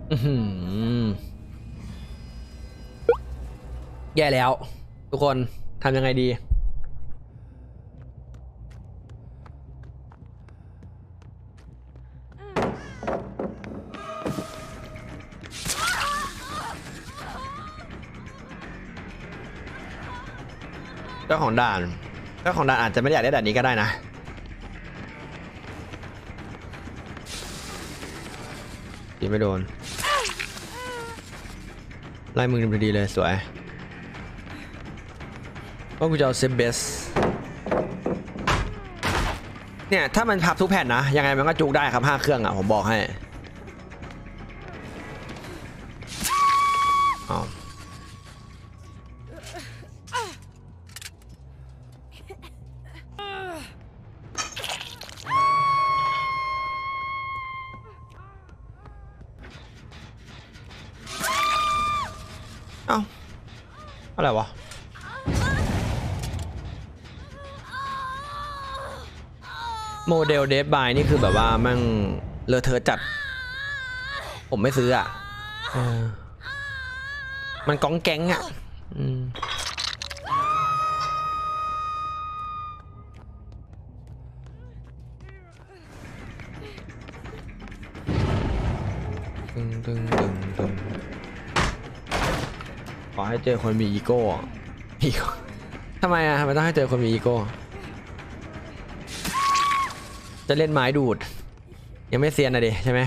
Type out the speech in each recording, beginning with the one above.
แย่แล้วทุกคนทำยังไงดีเจ้าของด่านอาจจะไม่ได้อยากได้ด่านนี้ก็ได้นะยิงไม่โดนไล่มึงดีเลยสวยว่ากูจะเอาเซฟเบสเนี่ยถ้ามันพับทุกแผ่นนะยังไงมันก็จุกได้ครับ5 เครื่องอ่ะผมบอกให้เอ้าอะไรวะโมเดลเดฟบายนี่คือแบบว่ามั่งเลอะเทอะจัดผมไม่ซื้ออ่ะมันก้องแก๊งอ่ะตึงขอให้เจอคนมีอีโก้ทำไมอ่ะทำไมต้องให้เจอคนมีอีโก้จะเล่นไม้ดูดยังไม่เซียนนะดิใช่ไหม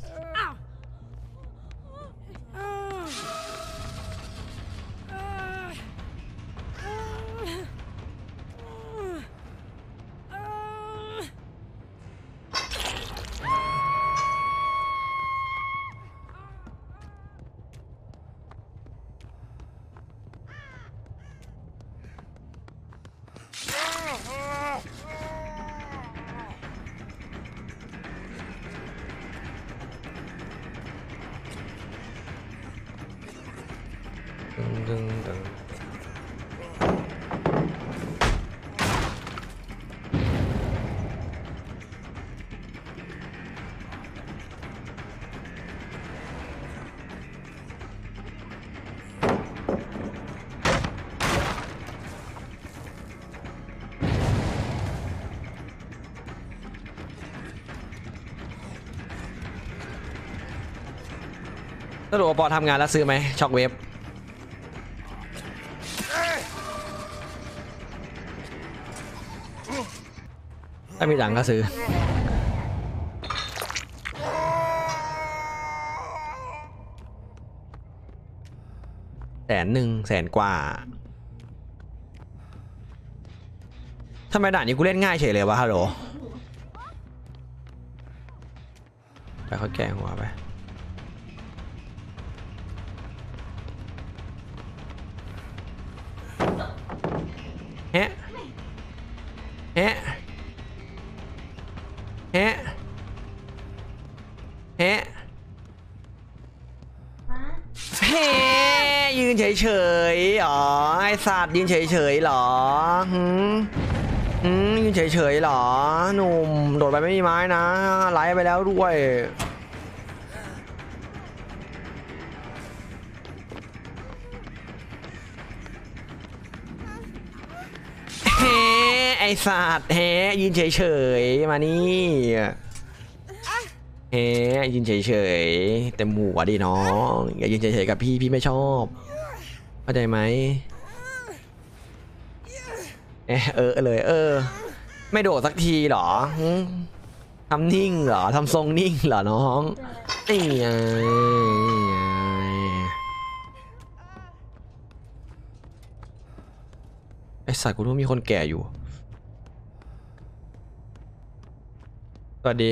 สรุปว่าปอทำงานแล้วซื้อไหมช็อคเวฟถ้ามีตังค์ก็ซื้อ100,000 กว่าทำไมด่านนี้กูเล่นง่ายเฉยเลยวะฮัลโหลไปเขาแกงหัวไปแฮะแฮะแฮะแฮะเฮ้ยืนเฉยๆอ๋อไอสัตว์ยืนเฉยๆหรอยืนเฉยๆหรอหนุ่มโดดไปไม่มีไม้นะไล่ไปแล้วด้วยเฮ้ไอสัตว์เฮ้ยืนเฉยๆมานี่เฮ้ยืนเฉยๆเต็มหัวดิน้องอย่ายืนเฉยๆกับพี่ไม่ชอบเข้าใจไหมเลยไม่โดดสักทีหรอทำนิ่งเหรอทำทรงนิ่งเหรอน้องนี่ไงไอสัตว์กูรู้มีคนแก่อยู่สวัสดี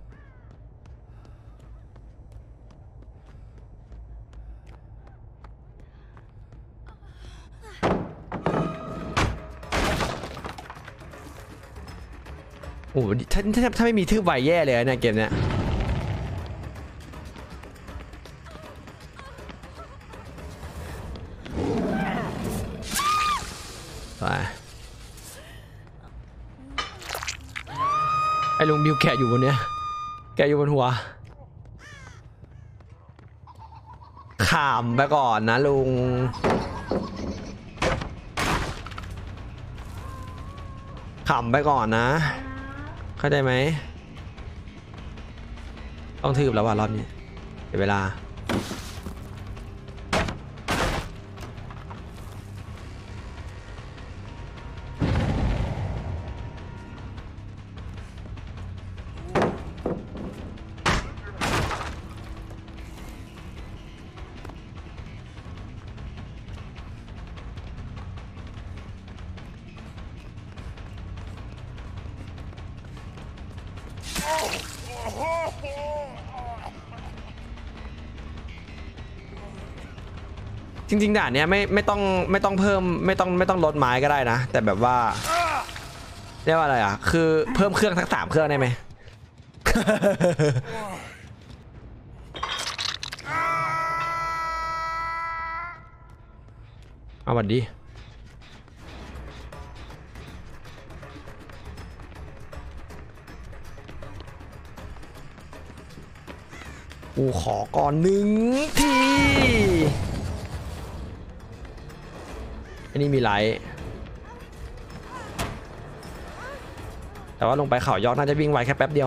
โอ้ถ้าไม่มีทืบไวแย่เลยนะเกมเนี้ยไปไอ้ลุงบิวแกะอยู่บนเนี้ยแกะอยู่บนหัวขำไปก่อนนะลุงขำไปก่อนนะเข้าใจไหมต้องทืบแล้วว่ะรอบนี้เดี๋ยวเวลาจริงๆด่านเนี้ยไม่ต้องเพิ่มไม่ต้องลดไม้ก็ได้นะแต่แบบว่าเรียกว่าอะไรอ่ะคือเพิ่มเครื่องทั้ง3 เครื่องได้ไหม เอาบัดดีกูขอก่อน1 ทีอันนี้มีไลท์แต่ว่าลงไปเขายอดน่าจะวิ่งไวแค่แป๊บเดียว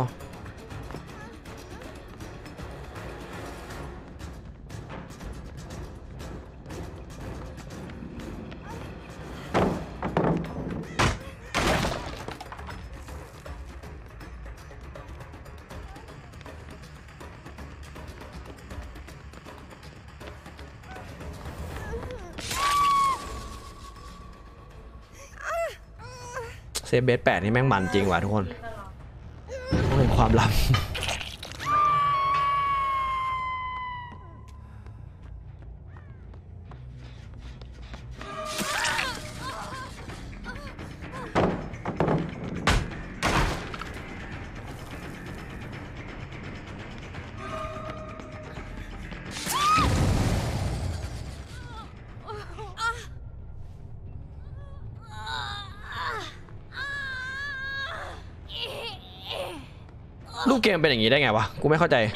เซฟเบส8นี่แม่งมันจริงว่ะทุกคนต้องเป็นความลับ รูปเกมเป็นอย่างนี้ได้ไงวะกูไม่เข้าใจ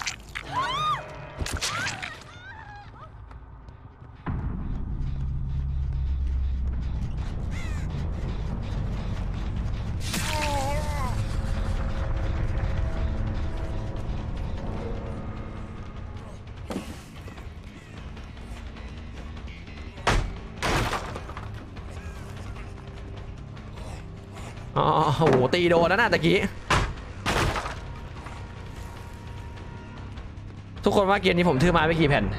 อ๋อโหตีโดนแล้วนะตะกี้ทุกคนว่าเกมนี้ผมทื่อมาไม่กี่แผ่น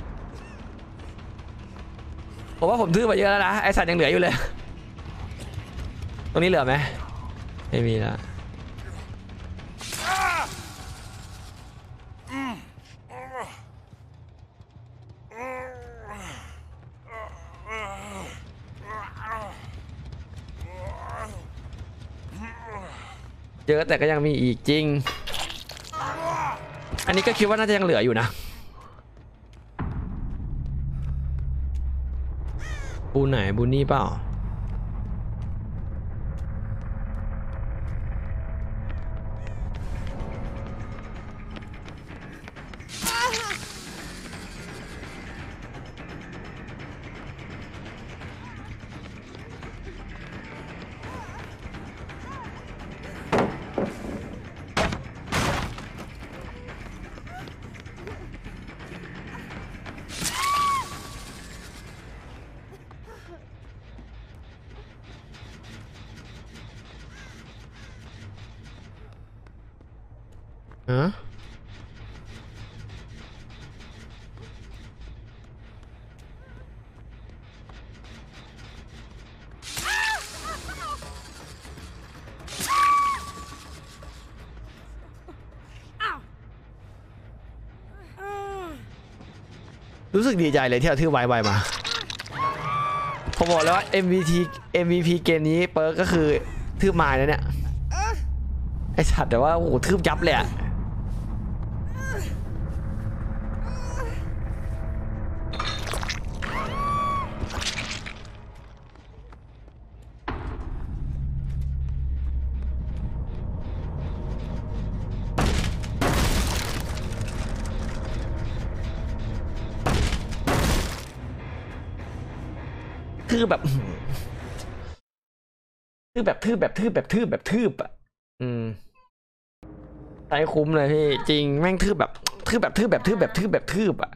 ผมว่าผมทื่อมาเยอะแล้วนะไอสัตว์ยังเหลืออยู่เลยตรงนี้เหลือไหมไม่มีแล้วเยอะแต่ก็ยังมีอีกจริงอันนี้ก็คิดว่าน่าจะยังเหลืออยู่นะบูไหนบูนี่เปล่าฮะรู้สึกดีใจเลยที่เอาทื่อไวมาผมบอกแล้วว่า MVP เกมนี้เปิร์กก็คือทื่อไม้แล้วเนี่ยไอสัตว์แต่ว่าโอ้โหทื่อยับเลยอะทืบแบบทืบแบบทืบแบบทืบแบบทืบแบบทืบอ่ะใช้คุ้มเลยพี่จริงแม่งทืบแบบทืบแบบทืบแบบทืบแบบทืบแบบทืบอ่ะ